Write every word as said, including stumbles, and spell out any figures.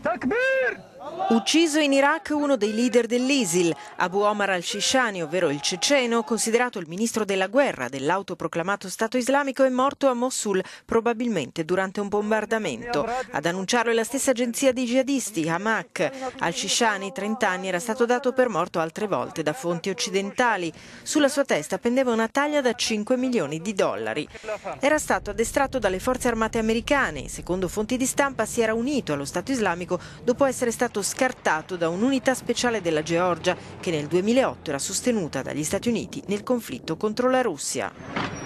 Ucciso in Iraq uno dei leader dell'ISIL, Abu Omar al-Shishani, ovvero il ceceno, considerato il ministro della guerra dell'autoproclamato Stato islamico, è morto a Mosul, probabilmente durante un bombardamento. Ad annunciarlo è la stessa agenzia di jihadisti, Hamak. Al-Shishani, trenta anni, era stato dato per morto altre volte da fonti occidentali. Sulla sua testa pendeva una taglia da cinque milioni di dollari. Era stato addestrato dalle forze armate americane. Secondo fonti di stampa si era unito allo Stato islamico dopo essere stato scartato da un'unità speciale della Georgia che nel duemilaotto era sostenuta dagli Stati Uniti nel conflitto contro la Russia.